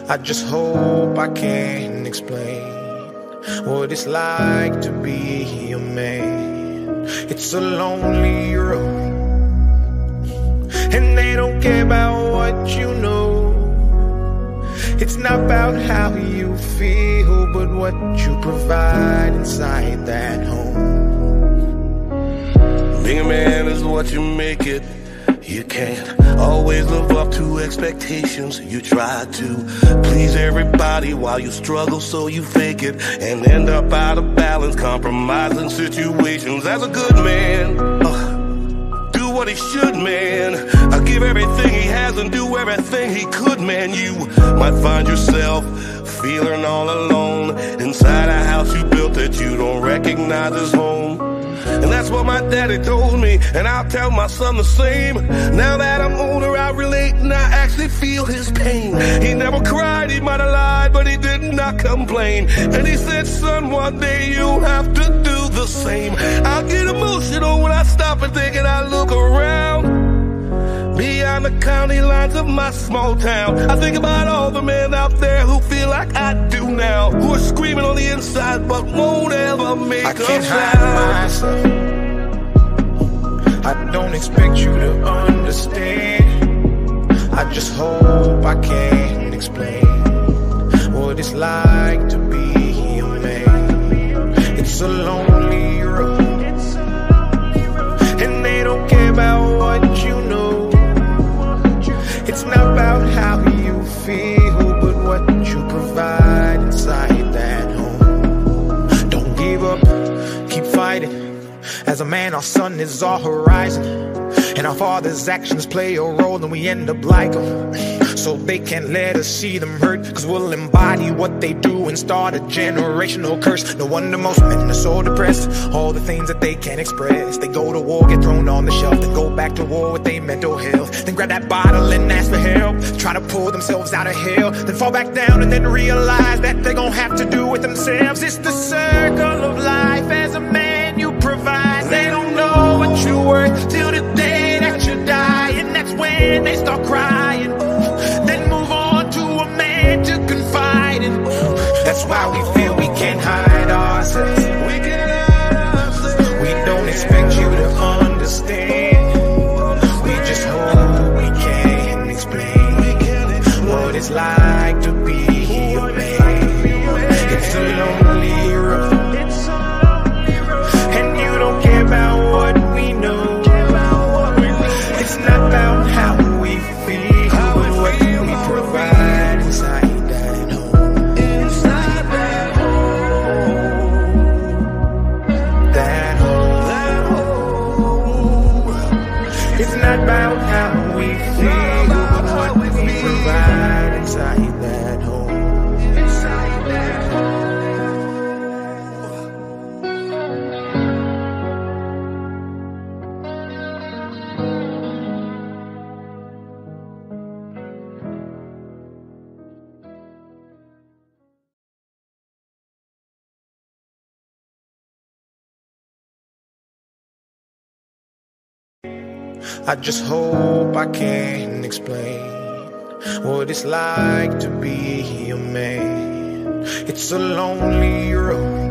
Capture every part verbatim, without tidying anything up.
I just hope I can explain what it's like to be a man. It's a lonely road, and they don't care about what you know. It's not about how you feel, but what you provide inside that home. Being a man is what you make it. You can't always live up to expectations. You try to please everybody while you struggle, so you fake it and end up out of balance, compromising situations. As a good man, uh, do what he should, man. I give everything he has and do everything he could, man. You might find yourself feeling all alone inside a house you built that you don't recognize as home. And that's what my daddy told me, and I'll tell my son the same. Now that I'm older, I relate and I actually feel his pain. He never cried, he might have lied, but he did not complain. And he said, son, one day you'll have to do the same. I'll get emotional when I stop and think and I look around beyond the county lines of my small town. I think about all the men out there who feel like I do now, who are screaming on the inside but won't ever make I a can't sound. hide myself. I don't expect you to understand. I just hope I can explain what it's like to be a man. It's a lonely road, and they don't care about what you know. It's not about how you feel, but what you provide inside that home. Don't give up, keep fighting. As a man, our sun is our horizon, and our father's actions play a role, and we end up like them. So they can't let us see them hurt, cause we'll embody what they do and start a generational curse. No wonder most men are so depressed, all the things that they can't express. They go to war, get thrown on the shelf, then go back to war with their mental health. Then grab that bottle and ask for help, try to pull themselves out of hell, then fall back down and then realize that they're gonna have to do it themselves. It's the circle of life. As a man you provide, they don't know what you're worth till the day that you die, and that's when they start crying. Then move on to a man to confide in. That's why we feel we can't hide ourselves. We can't hide ourselves. We don't expect you to understand. We just hope we can explain what it's like to be a man. It's a lonely road, and you don't care about what we know. It's not about how we feel, but what we provide inside that home. Inside that home. That home. That home. It's not about how we feel, but what we provide inside that home. Inside that home. I just hope I can explain what it's like to be a man. It's a lonely road,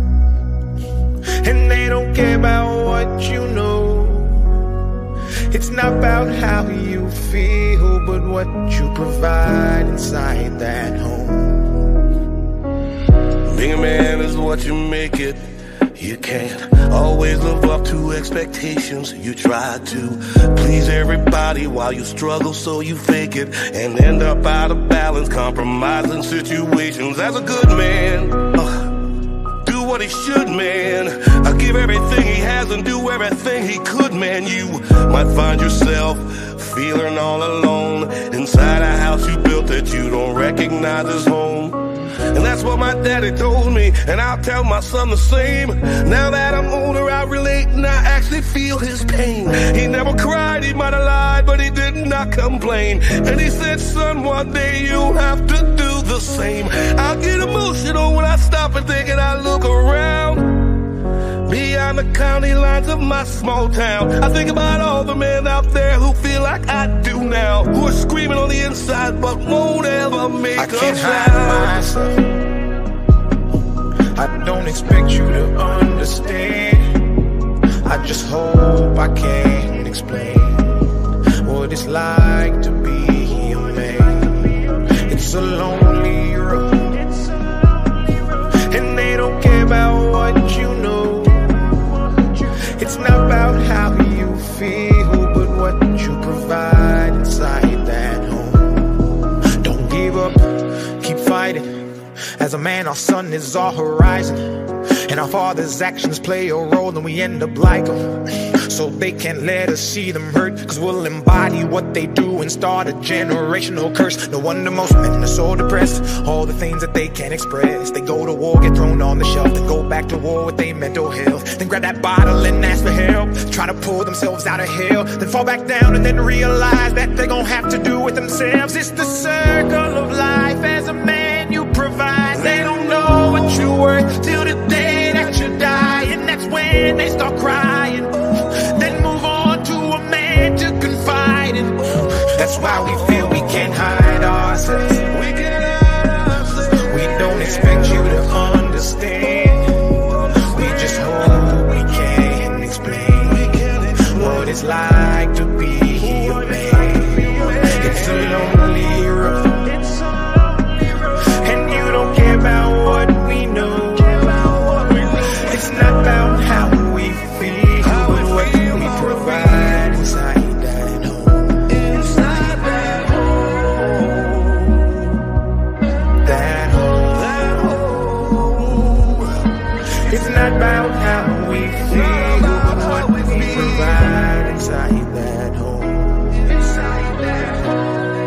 and they don't care about what you know. It's not about how you feel, but what you provide inside that home. Being a man is what you make it. You can't always live up to expectations. You try to please everybody while you struggle, so you fake it and end up out of balance, compromising situations. As a good man, uh, do what he should, man. I give everything he has and do everything he could, man. You might find yourself feeling all alone inside a house you built that you don't recognize as home. And that's what my daddy told me, and I'll tell my son the same. Now that I'm older, I relate and I actually feel his pain. He never cried, he might have lied, but he did not complain. And he said, son, one day you'll have to do the same. I'll get emotional when I stop and think and I look around beyond Beyond the county lines of my small town, I think about all the men out there who feel like I do now, who are screaming on the inside but won't ever make I a can't sound. hide myself. I don't expect you to understand. I just hope I can explain what it's like to be a man. It's a lonely road, and they don't care about what you know. It's not about how you feel, but what you provide inside that home. Don't give up, keep fighting. As a man, our sun is our horizon, and our father's actions play a role, and we end up like them. So they can't let us see them hurt, cause we'll embody what they do and start a generational curse. No wonder most men are so depressed, all the things that they can't express. They go to war, get thrown on the shelf, then go back to war with their mental health, then grab that bottle and ask for help, try to pull themselves out of hell, then fall back down and then realize that they're gonna have to do it themselves. It's the circle of life. As a man, you provide. They don't know what you're worth till the day that you die, and that's when they start crying. Then move on to a man to confide in. That's why we feel we can't hide ourselves. We can't hide ourselves. We don't expect you to understand. We just hope we can explain what it's like to be a man. It's a lonely road, and you don't care about what we know. It's not about how we feel, but what we provide inside that home. Inside that home. That home. That home. It's not about how we feel, but what we provide inside that home. Inside that home.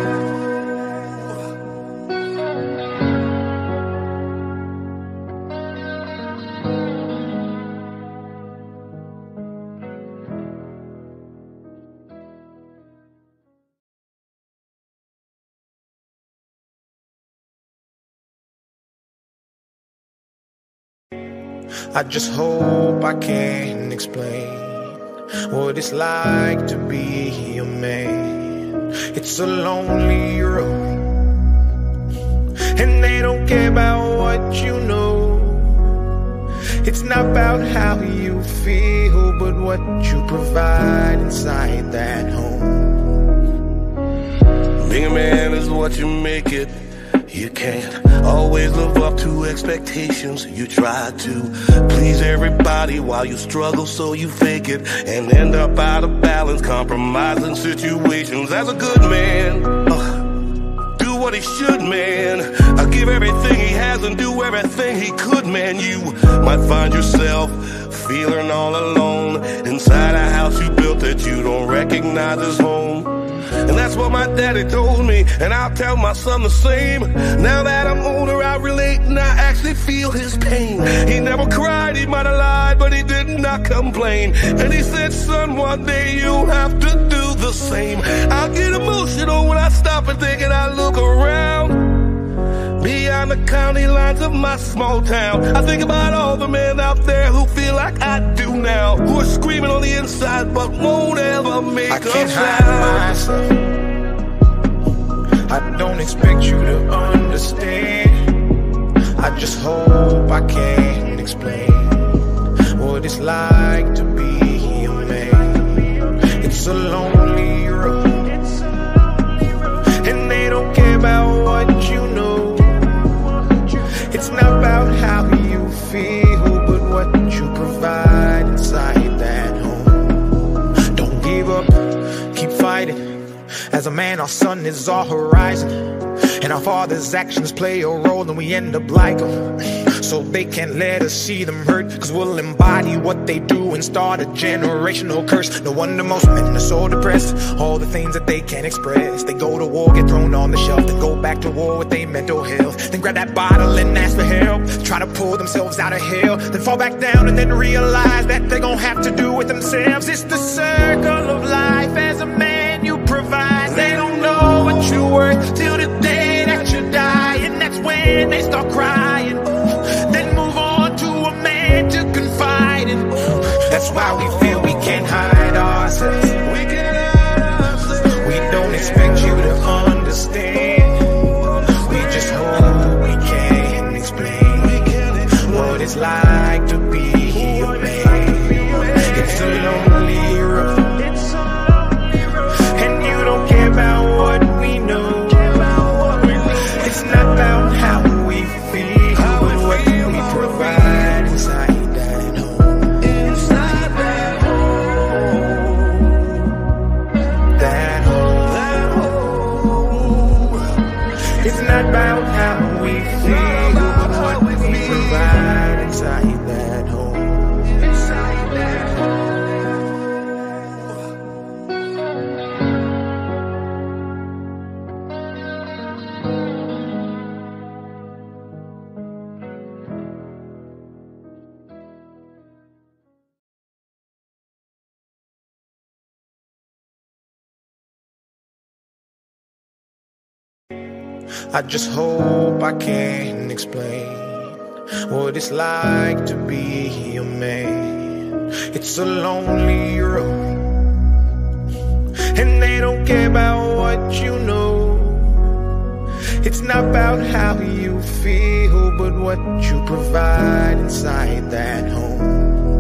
I just hope I can explain what it's like to be a man. It's a lonely road, and they don't care about what you know. It's not about how you feel, but what you provide inside that home. Being a man is what you make it. You can't always live up to expectations. You try to please everybody while you struggle, so you fake it and end up out of balance, compromising situations. As a good man, uh, do what he should, man. I give everything he has and do everything he could, man. You might find yourself feeling all alone inside a house you built that you don't recognize as home. And that's what my daddy told me, and I'll tell my son the same. Now that I'm older, I relate and I actually feel his pain. He never cried, he might have lied, but he did not complain. And he said, son, one day you'll have to do the same. I'll get emotional when I stop and think and I look around. Beyond the county lines of my small town, I think about all the men out there who feel like I do now, who are screaming on the inside but won't ever make a sound. I can't hide myself. I don't expect you to understand. I just hope I can explain what it's like to be a man. It's a lonely road, and they don't care about what you know. It's not about how you feel, but what you provide inside that home. Don't give up, keep fighting. As a man, our sun is our horizon, and our father's actions play a role, and we end up like them. So they can't let us see them hurt, cause we'll embody what they do and start a generational curse. No wonder most men are so depressed, all the things that they can't express. They go to war, get thrown on the shelf, then go back to war with their mental health, then grab that bottle and ask for help, try to pull themselves out of hell, then fall back down and then realize that they're gonna have to do it themselves. It's the circle of life. As a man, you provide. They don't know what you're worth till the day that you die, and that's when they start crying. Then move on to a man to confide in. That's why we feel we can't hide ourselves. We can't hide ourselves. We don't expect you to understand. We just hope we can explain what it's like to be a man. It's a lonely road, and you don't care about what we know. It's not about how we feel, but what we provide inside that home. Inside that home, That home, that home. it's not about how we feel, but what we provide inside that home. Inside that home. I just hope I can explain what it's like to be a man. It's a lonely road, and they don't care about what you know. It's not about how you feel, but what you provide inside that home.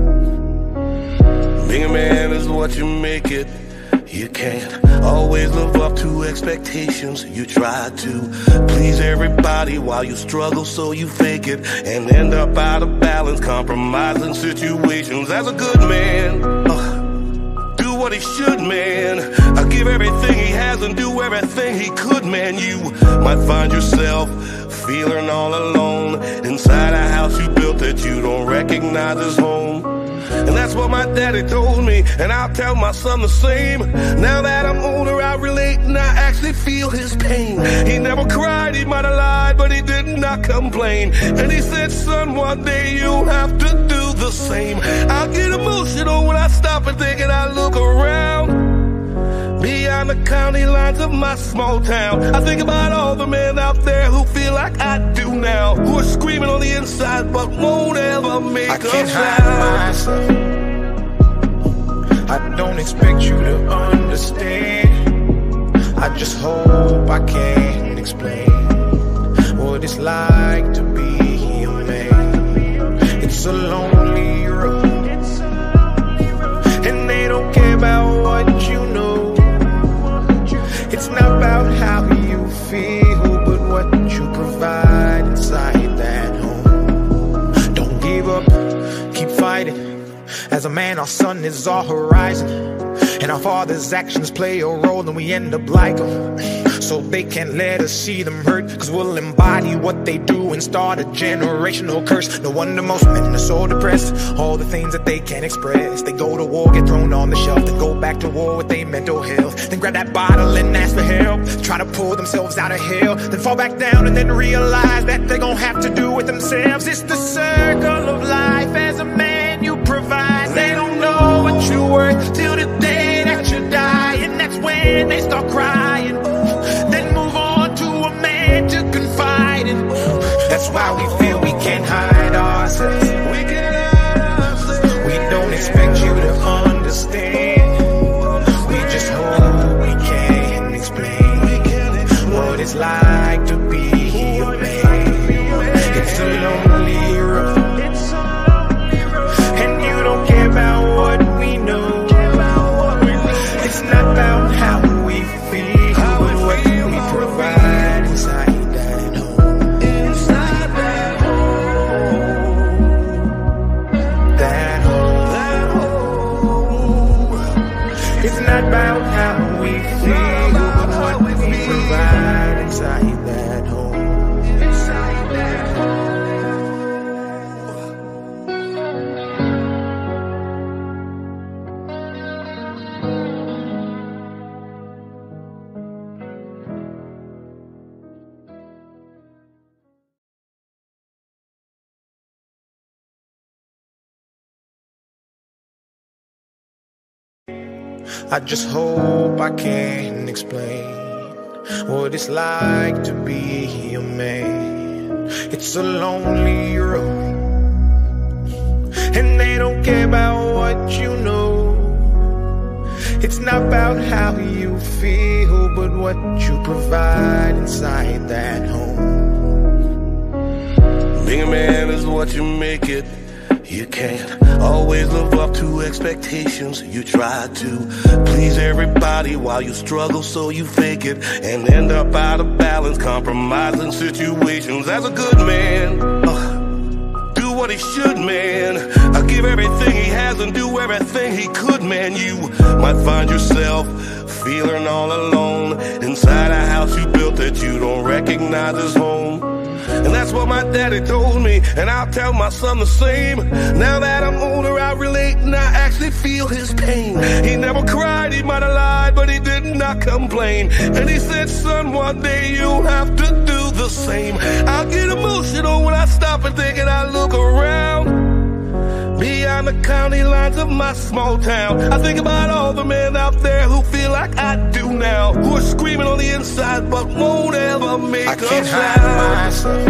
Being a man is what you make it. You can't always live up to expectations. You try to please everybody while you struggle, so you fake it and end up out of balance, compromising situations. As a good man, uh, do what he should, man. I give everything he has and do everything he could, man. You might find yourself feeling all alone inside a house you built that you don't recognize as home. And that's what my daddy told me, and I'll tell my son the same. Now that I'm older, I relate and I actually feel his pain. He never cried, he might have lied, but he did not complain. And he said, son, one day you'll have to do the same. I get emotional when I stop and think and I look around beyond the county lines of my small town. I think about all the men out there who feel like I do now, who are screaming on the inside but won't ever make I a can't sound. hide myself. I don't expect you to understand. I just hope I can explain what it's like to be a man. It's a lonely road, and they don't care about what you know. It's not about how you feel, but what you provide inside that home. Don't give up, keep fighting. As a man, our sun is our horizon, and our father's actions play a role, and we end up like them. So they can't let us see them hurt, cause we'll embody what they do and start a generational curse. No wonder most men are so depressed, all the things that they can't express. They go to war, get thrown on the shelf, then go back to war with their mental health, then grab that bottle and ask for help, try to pull themselves out of hell, then fall back down and then realize that they're gonna have to do it themselves. It's the circle of life. As a man, you provide. They don't know what you're worth till the day that you die, and that's when they start crying. Then move on to a man to confide in. That's why we feel we can't hide ourselves. We can't hide ourselves. We don't expect you to understand. We just hope we can explain what it's like to be a man. It's a lonely road, and you don't care about what we know. It's not about how we feel, but what we provide inside that home. Inside that home, That home, that home. it's not about how we feel, but what we provide inside that home. Inside that home. I just hope I can explain what it's like to be a man. It's a lonely road, and they don't care about what what you know. It's not about how you feel, but what you provide inside that home. Being a man is what you make it. You can't always live up to expectations. You try to please everybody while you struggle, so you fake it and end up out of balance, compromising situations. As a good man, uh, do what he should, man. I give everything he has and do everything he could, man. You might find yourself feeling all alone inside a house you built that you don't recognize as home. And that's what my daddy told me, and I'll tell my son the same. Now that I'm older, I relate and I actually feel his pain. He never cried, he might have lied, but he did not complain. And he said, son, one day you'll have to do the same. I get emotional when I stop and think and I look around beyond the county lines of my small town. I think about all the men out there who feel like I do now, who are screaming on the inside but won't ever make I a can't sound. hide myself.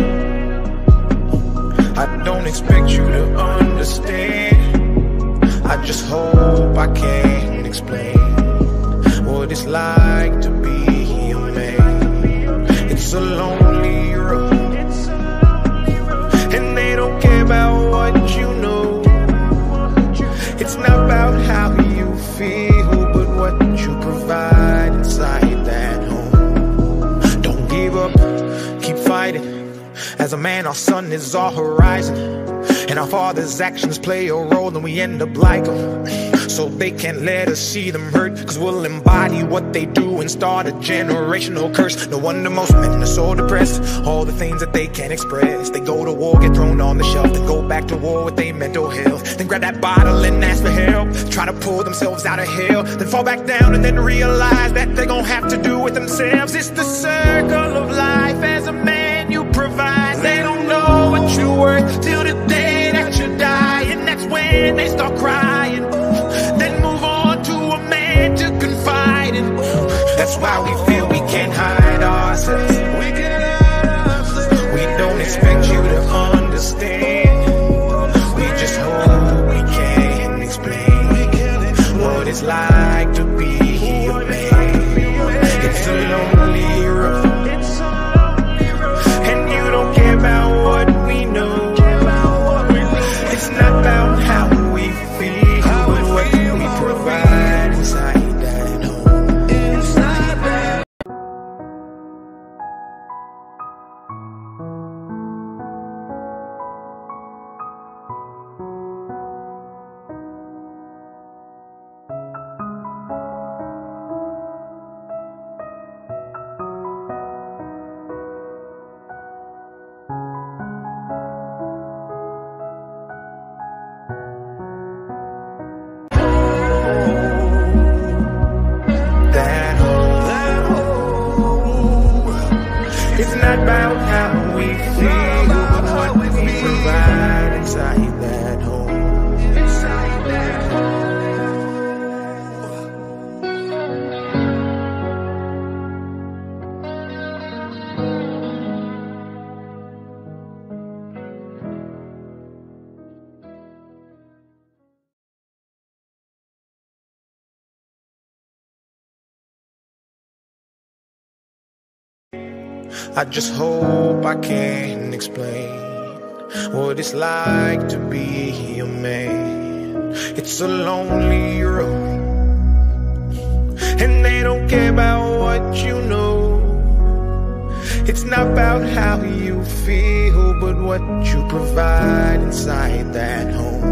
I don't expect you to understand. I just hope I can explain what it's like to be a man. It's a lonely road, and they don't care about what you know. It's not about how you feel, but what you provide inside that home. Don't give up, keep fighting. As a man, our sun is our horizon, and our father's actions play a role, and we end up like them. So they can't let us see them hurt, cause we'll embody what they do and start a generational curse. No wonder most men are so depressed, all the things that they can't express. They go to war, get thrown on the shelf, then go back to war with their mental health. Then grab that bottle and ask for help, try to pull themselves out of hell, then fall back down and then realize that they're gonna have to do it themselves. It's the circle of life. As a man, you provide. They don't know what you're worth till the day that you die, and that's when they start crying. Then move on to a man to confide in. That's why we feel we can't hide ourselves. We can't hide ourselves. We don't expect you to understand. We just hope we can explain what it's like to be a man. It's a lonely road, and you don't care about what we know. It's not about how we feel, but what we provide inside that home. Inside that. It's not about how we feel, but what we provide inside that home. Inside that I just hope I can explain what it's like to be a man. It's a lonely road, and they don't care about what you know. It's not about how you feel, but what you provide inside that home.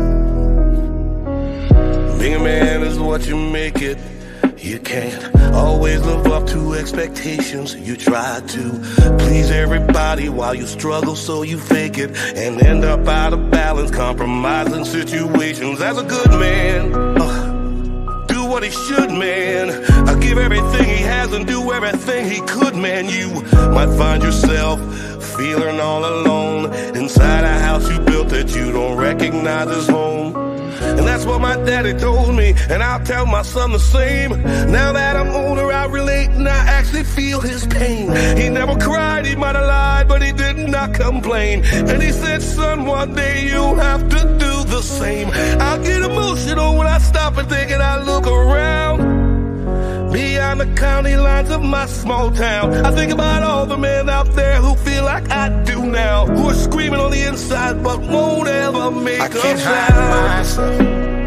Being a man is what you make it. You can't always live up to expectations. You try to please everybody while you struggle, so you fake it and end up out of balance, compromising situations. As a good man, uh, do what he should, man. I give everything he has and do everything he could, man. You might find yourself feeling all alone inside a house you built that you don't recognize as home. And that's what my daddy told me, and I'll tell my son the same. Now that I'm older, I relate and I actually feel his pain. He never cried, he might have lied, but he did not complain. And he said, son, one day you'll have to do the the same. I get emotional when I stop and think and I look around. Beyond the county lines of my small town, I think about all the men out there who feel like I do now, who are screaming on the inside but won't ever make I a can't sound. hide myself.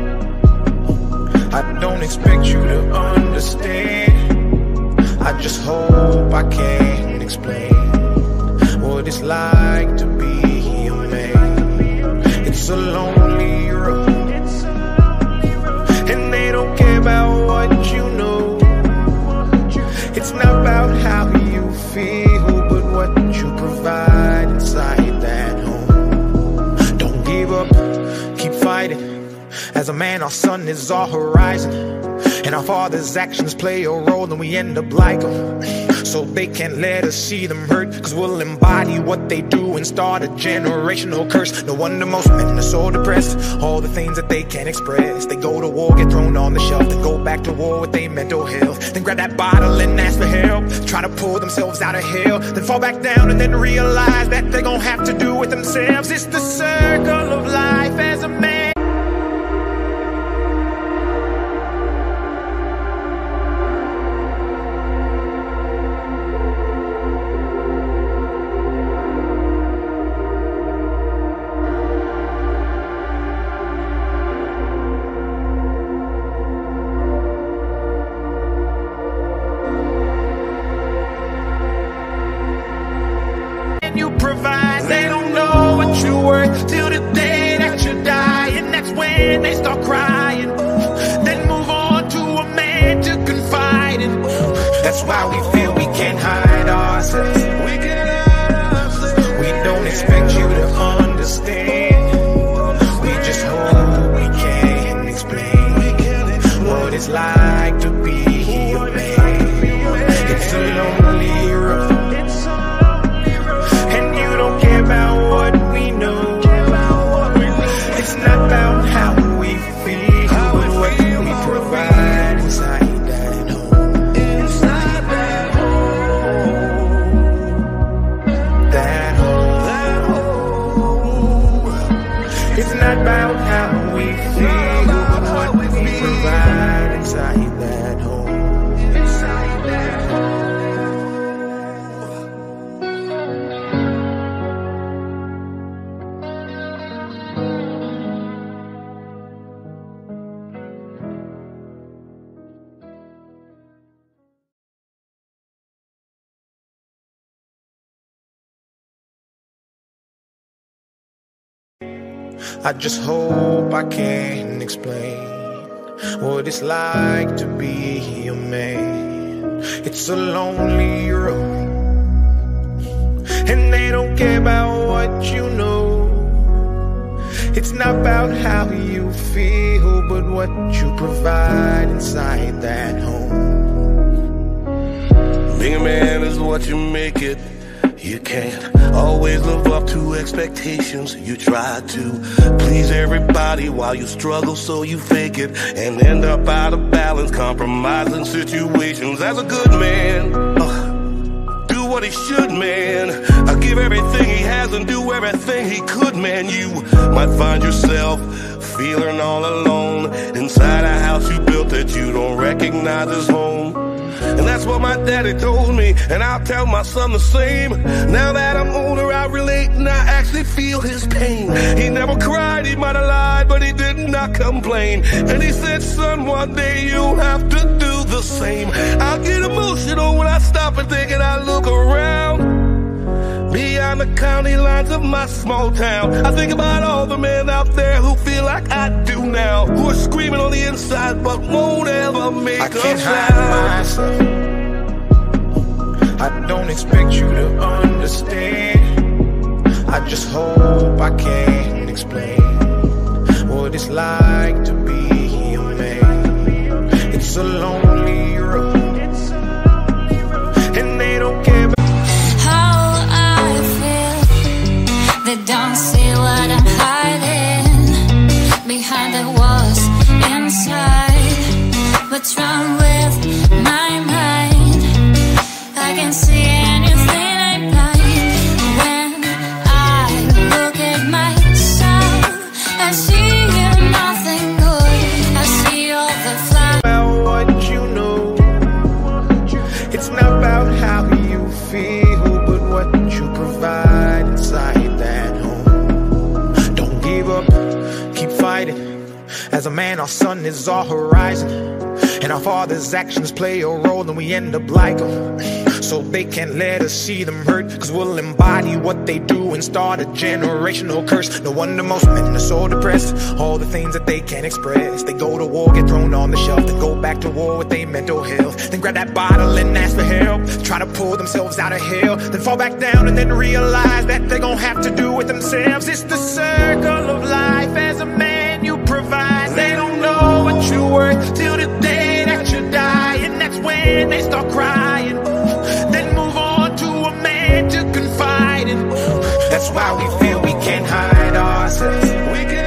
I don't expect you to understand. I just hope I can explain what it's like to be a man. It's a lonely road, and they don't care about what you know. It's not about how you feel, but what you provide inside that home. Don't give up, keep fighting. As a man, our sun is our horizon, and our father's actions play a role, and we end up like them. So they can't let us see them hurt, cause we'll embody what they do and start a generational curse. No wonder most men are so depressed, all the things that they can't express. They go to war, get thrown on the shelf, then go back to war with their mental health. Then grab that bottle and ask for help, try to pull themselves out of hell, then fall back down and then realize that they're gonna have to do it themselves. It's the circle of life as a man. You provide, they don't know what you're worth till the day that you die, and that's when they start crying. Then move on to a man to confide in. That's why we feel we can't hide ourselves. We can't hide ourselves. We don't expect you to understand. We just hope we can explain what it's like to be a man. It's a lonely road, about what we know. It's not about how we feel, but what we provide inside that home. Inside that home. That home. That home. It's not about how we feel, but what we provide inside that home. Inside that home. I just hope I can explain what it's like to be a man. It's a lonely road, and they don't care about what you know. It's not about how you feel, but what you provide inside that home. Being a man is what you make it. You can't always live up to expectations. You try to please everybody while you struggle, so you fake it and end up out of balance, compromising situations. As a good man, uh, do what he should, man. I give everything he has and do everything he could, man. You might find yourself feeling all alone inside a house you built that you don't recognize as home. And that's what my daddy told me, and I'll tell my son the same. Now that I'm older, I relate and I actually feel his pain. He never cried, he might have lied, but he did not complain. And he said, son, one day you'll have to do the same. I get emotional when I stop and think and I look around. Beyond the county lines of my small town, I think about all the men out there who feel like I do now, who are screaming on the inside but won't ever make I a can't sound. hide myself. I don't expect you to understand. I just hope I can explain what it's like to be a man. It's a lonely road, and they don't care about they don't see what I'm hiding behind the walls inside. What's wrong with my mind? I can see anything I like. When I look at myself, I see our sun is our horizon, and our father's actions play a role, and we end up like them. So they can't let us see them hurt, cause we'll embody what they do and start a generational curse. No wonder most men are so depressed, all the things that they can't express. They go to war, get thrown on the shelf, then go back to war with their mental health, then grab that bottle and ask for help, try to pull themselves out of hell, then fall back down and then realize that they're gonna have to do it themselves. It's the circle of life. As a man you provide, they don't know what you're worth till the day that you die, and that's when they start crying. Then move on to a man to confide in. That's why we feel we can't hide ourselves. We can